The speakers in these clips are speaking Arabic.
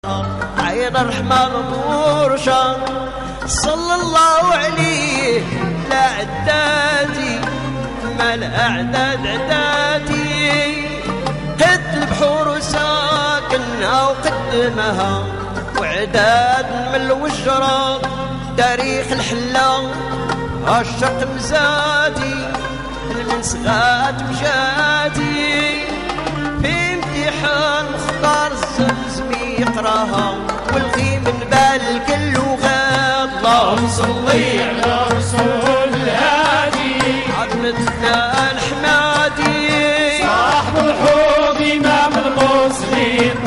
عين الرحمن مرشا صلى الله عليه لا عدادي ما الأعداد عدادي هد البحور وساكنها وقدمها وعداد من الوجرة تاريخ الحلا عشق مزادي المنسغات مجادي في امتحان مختار الزمزم يقراها والغي من بال كل وغاد اللهم صلي على رسول الهادي عظمتنا الحمادي صاحب الحوض امام المسلمين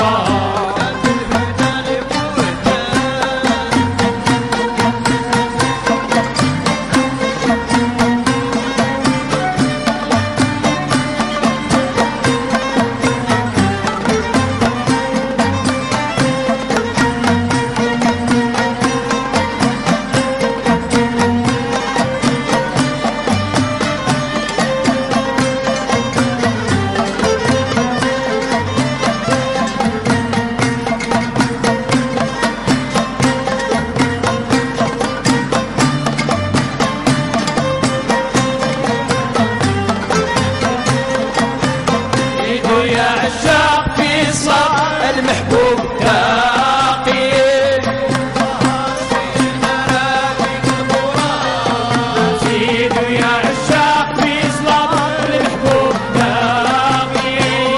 المحبوب تاقي زيدوا يا عشاق في صلاة المحبوب تاقي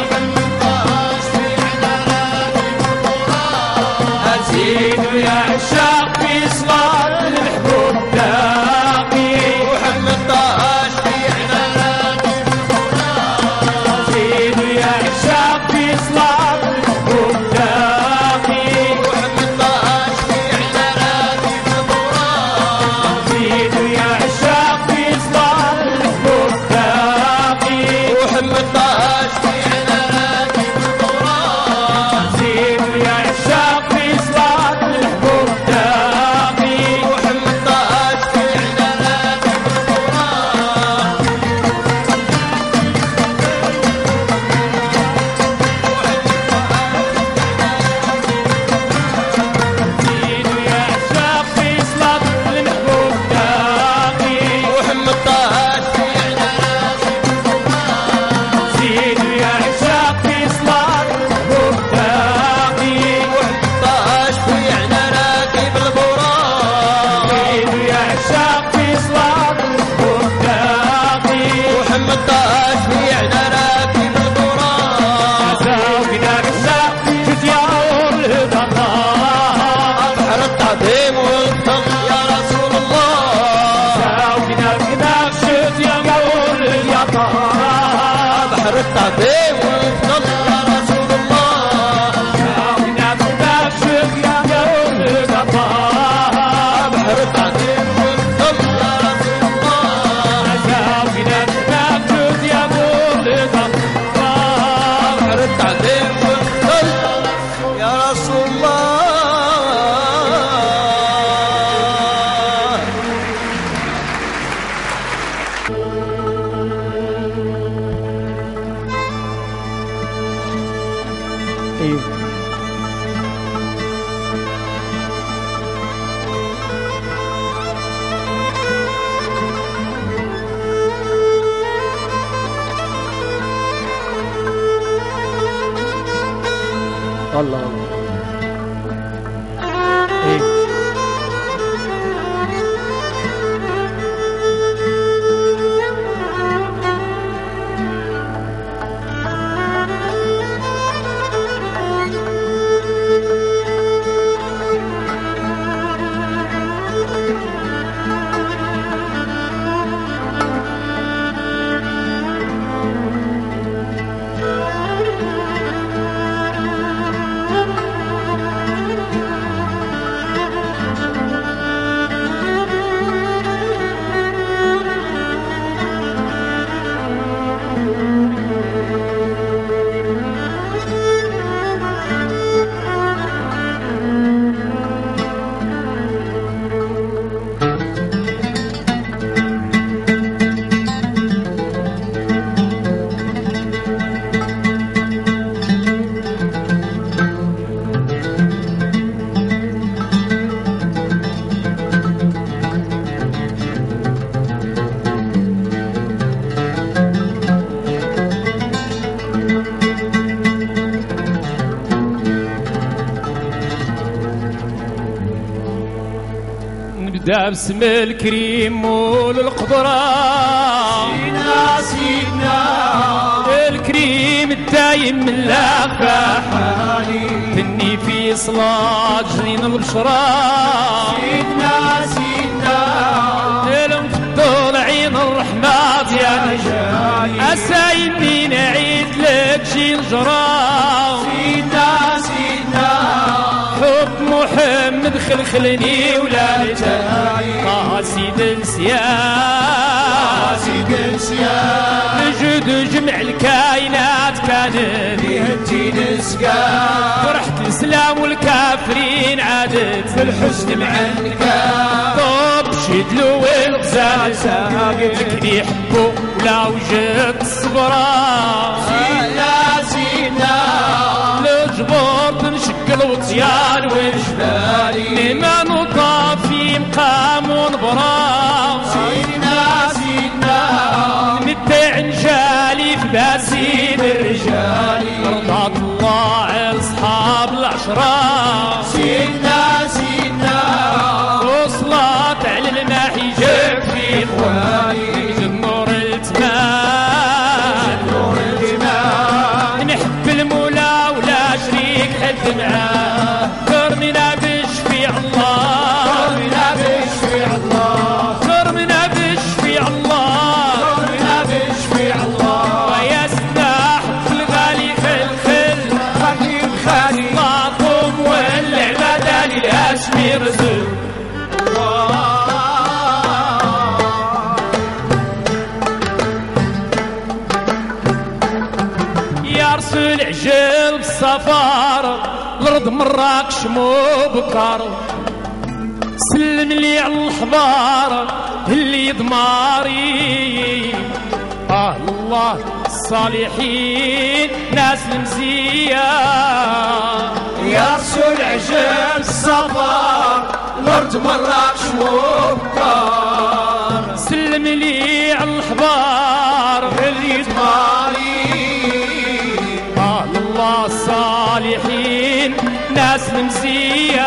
زيدوا يا عشاق في صلاة المحبوب تاقي وحمد طاش في عناد زيدوا يا عشاق في صلاة التعظيم والفضل يا رسول الله شاوينا بنفسك يا قول القطار بحر التعظيم والفضل يا رسول الله شاوينا بنفسك يا قول القطار بحر التعظيم والفضل يا رسول الله الله ايه نبدا باسم الكريم وللقدرة سيدنا سيدنا الكريم الدايم من الأخفاح تني في صلاة جنين البشرى سيدنا سيدنا المفضل عين الرحمة يا نجاي أسايني نعيد لك شي الجرى سيدنا سيدنا حب محمد خلخلني ولا لتاي قاصد السيان سيد السيان نجد جمع الكائنات كانت بهدي نسقى فرحة الإسلام والكافرين عادت بالحسن معنك طب شدلو والغزال لكن يحبوا ولا وجد الصبرا سيدنا سيدنا الجبور تنشق الوطيان والجبال لما نطافي مقام ونبرا سيدنا سيدنا متع نجالي في باسين الرجال رضات الله على اصحاب العشرة سيدنا سيدنا وصلات على الماحي جاب في اخواني النور التمام نور الجمال نحب المولى ولا شريك حد معاه كرمنا بشفيع الله كرمنا بشفيع الله كرمنا بشفيع الله كرمنا بشفيع الله ويا سنا حب الغالي خلخل خليل خالي طاطم والعبادة للهاشمي رزق يا رسول عجل بالسفارة الارض مراكش مو بكار سلم لي على الحضارة اللي ضماري الله الصالحين ناس المزية يا رسول عجل السفر الارض مراك شموكار سلم لي على الحضارة اللي تماري الله الصالحين ناس المزية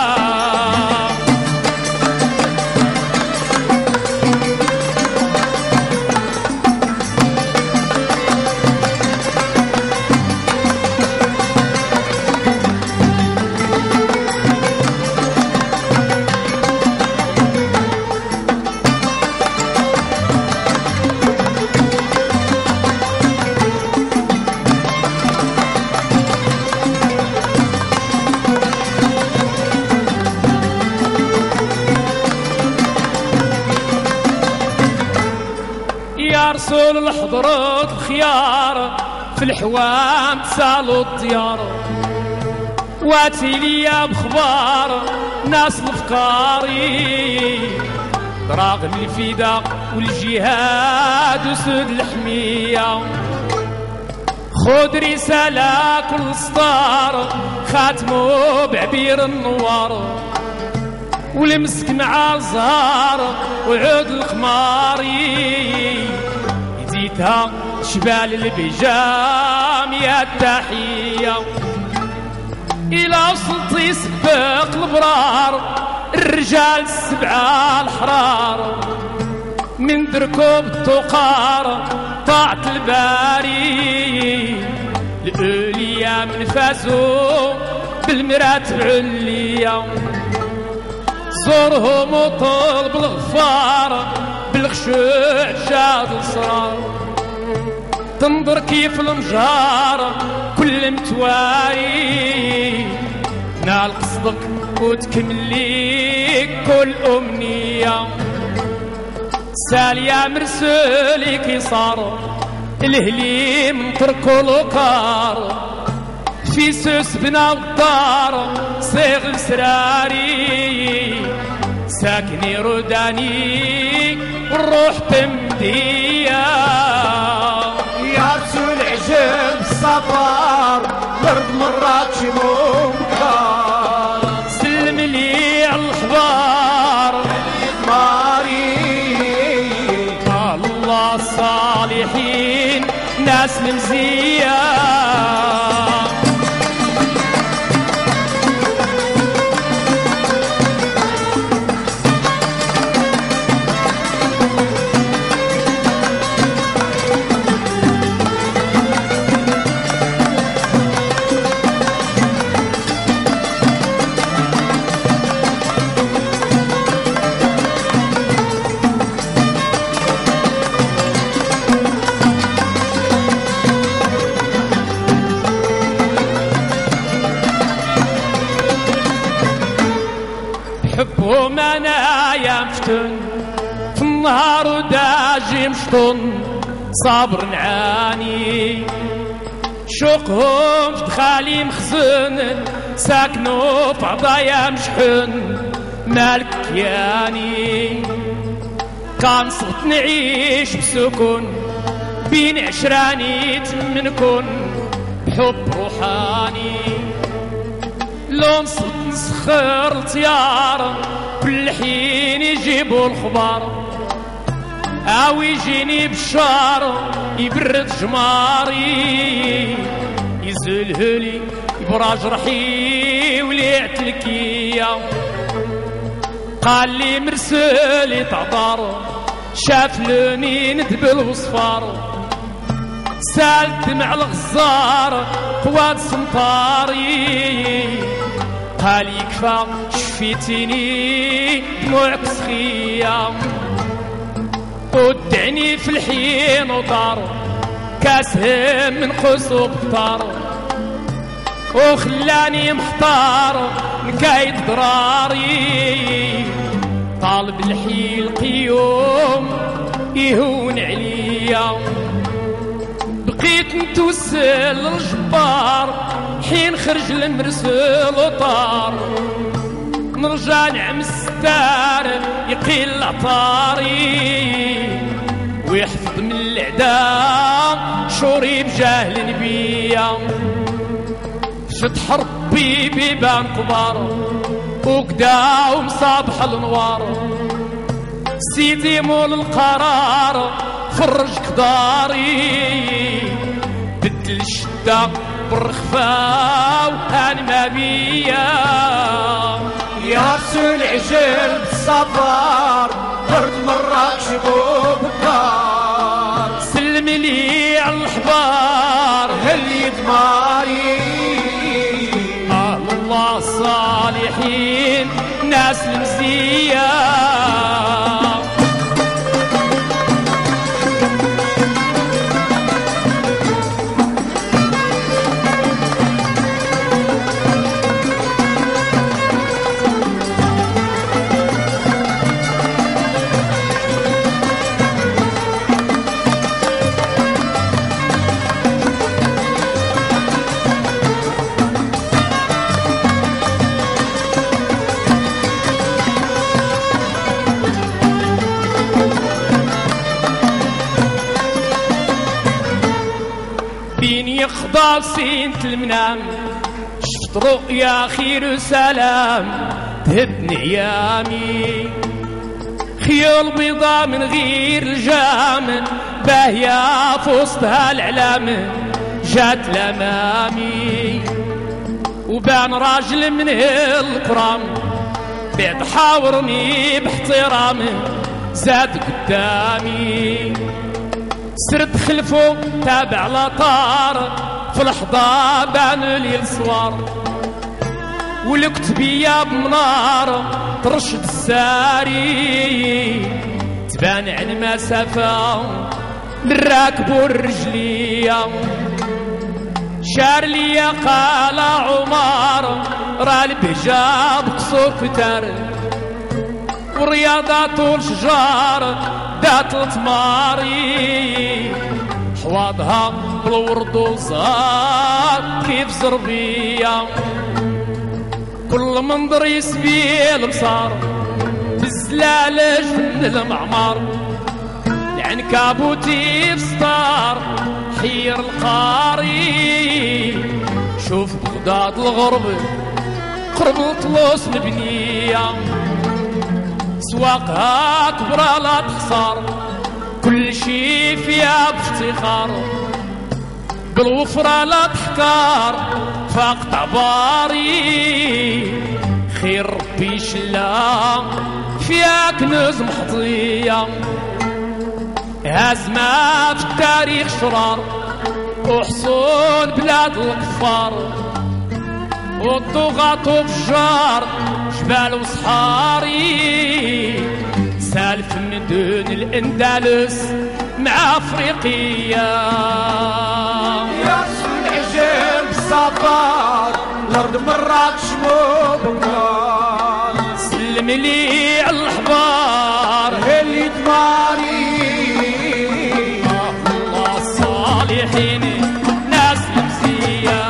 يا رسول الحضرة الخيار في الحوام تسالوا الديار واتي ليا بخبار ناس الفقاري دراغ الفداء والجهاد وسود الحمية خذ رسالة كل سطار خاتمه بعبير النوار والمسك مع الزهار وعود الخماري يزيدها شبال البيجام يا التحية إلى وصلتي سباق البرار الرجال السبعة الحرار من دركوب التقار طاعت الباري الأولياء من فاسو بالمراتب عليا زورهم وطلب الغفار بالخشوع شاد الصرار تنظر كيف المجار كل متواري نال قصدك وتكمل ليك كل أمنية ساليا مرسولك يصار الهليم تركوا الوقار في سوس بنا والدار صيغ السراري ساكني رداني والروح تمدية يا رسول عجب السفر الارض مرات شموكار سلم لي على الحضار ماري الله الصالحين ناس المزية بحبهم انا يا مفتون في النهار وداجي مشطون صابر نعاني شوقهم في دخالي مخزن ساكنوا في عضايا مشحون مالك كياني كان صوت نعيش بسكون بين عشراني تمنكن بحب روحاني لون صوت نسخر الطيار كل حين يجيبوا الخبار او يجيني بشار يبرد جماري يزلهلي يبرى جرحي وليعت الكيا قال لي مرسلي تعطر شاف لوني ندبل وصفار سالت مع الغزار قوات سمطاري قال يكفى شفيتيني دموعك سخيه ودعني في الحين وطار كاسهم من قصب طار وخلاني محتار نكايد ضراري طالب الحيل قيوم يهون عليا بقيت نتوسل للجبار حين خرج المرسل وطار نرجع نعمس الستار يقيل عطاري ويحفظ من العداء شوري بجاهل نبيا شد ربي بيبان كبار وكدا ومصابح الانوار سيدي مول القرار فرج قداري بدل الشدة بالرخفة وكان ما بيا يا رسول عجل بالصبار برد مرة شبوب الدار سلم لي على الحبار هلي دماري الله الصالحين ناس المزية يخضع سينة المنام شفت رؤيا خير وسلام تهبني ايامي خيول بيضا من غير الجام باهية في وسطها العلام جات لامامي وبان راجل من الكرام بعد حاورني باحترام زاد قدامي سرت خلفو تابع لطار في الحضا بان لي الصوار والكتبية بمنار ترشد الساري تبان عن مسافة للراكب والرجلية شار ليا قال عمر راه البهجة بقصور كتار ورياضة طول شجار دات التماري حواضها بالورد وزهار كيف زربية كل منظر يسبي البصار بالزلالج من المعمار العنكبوتي في ستار حير القاري شوف بغداد الغرب قرب الطلوس مبنيه سواقها كبرى لا تخسر كل شي فيها بافتخار بالوفرة لا تحكار فاق عباري خير ربي شلا فيها كنوز محظية هازمة في التاريخ شرار وحصول بلاد الكفار والضغط وفجار جبال وصحاري سالف من دون الأندلس مع أفريقيا يا رسول عجل بالصبار الأرض مراكش مبكار سلم لي على الحبار اللي تماري الله الصالحين ناس مزية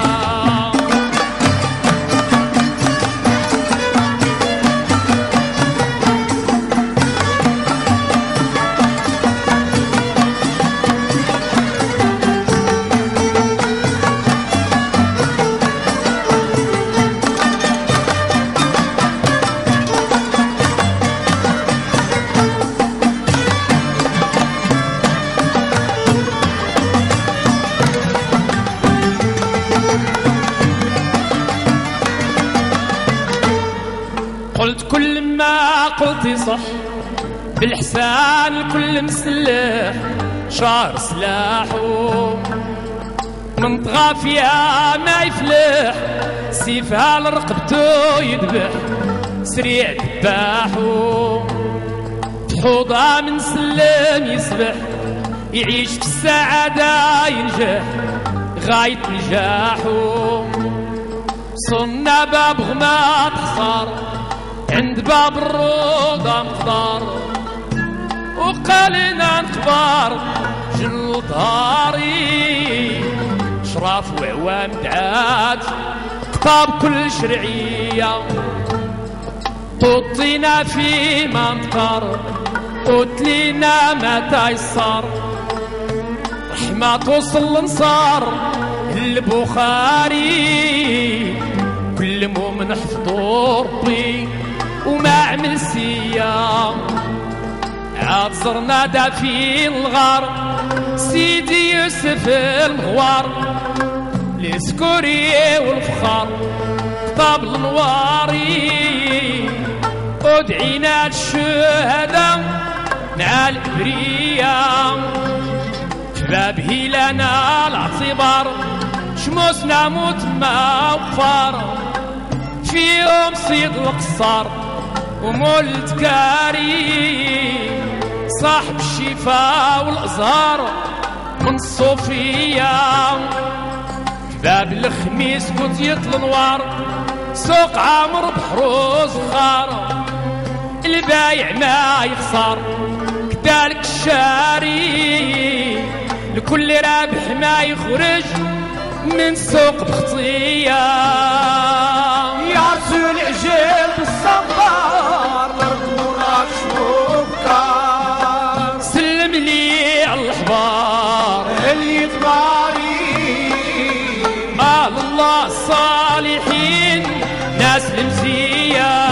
قلت كل ما قلتي صح بالحسان الكل مسلح شعر سلاحه من طغى فيها ما يفلح سيفها لرقبته يذبح سريع دباحه حوضها من سلم يسبح يعيش في السعادة ينجح غاية نجاحه صرنا باب غماض حصار عند باب الروضة مقدار وقالنا نكبار جنو ظهاري شراف وعوام دعات خطاب كل شرعية طوطينا في منطقر قتلينا ما تيسر رحمة توصل لنصار البخاري كل مؤمن حفظو ربي وما عمل سيام عاد زرنا دافين الغار سيدي يوسف المغوار السكوري والفخار خطاب النواري ودعينا الشهداء مع البرية شبابه لنا الاعتبار شموسنا موت ما وقفار فيهم صيد القصار ومولد كريم صاحب الشفاء والازهار من الصوفية باب الخميس كنت يطل نوار سوق عامر بحروز خار البايع ما يخسر كذلك الشاري لكل رابح ما يخرج من سوق بخطية يا رسول عجل بالصبار لركورك شوفكار سلم لي على الحبار اللي تماري قال الله الصالحين ناس المزية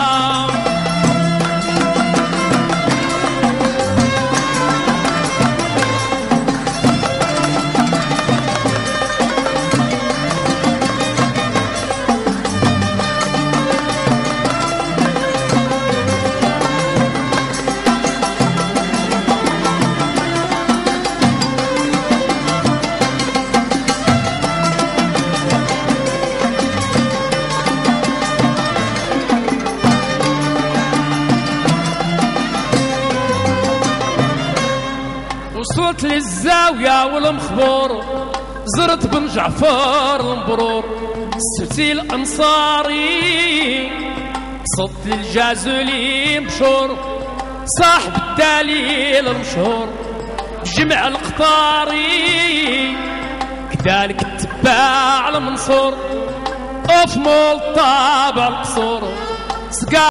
وصلت للزاوية والمخبور زرت بن جعفر المبرور سرتي الأنصاري صدت الجازولي مشهور صاحب الدليل المشهور بجمع القطاري كذلك التباع المنصور وفي مول طابع القصور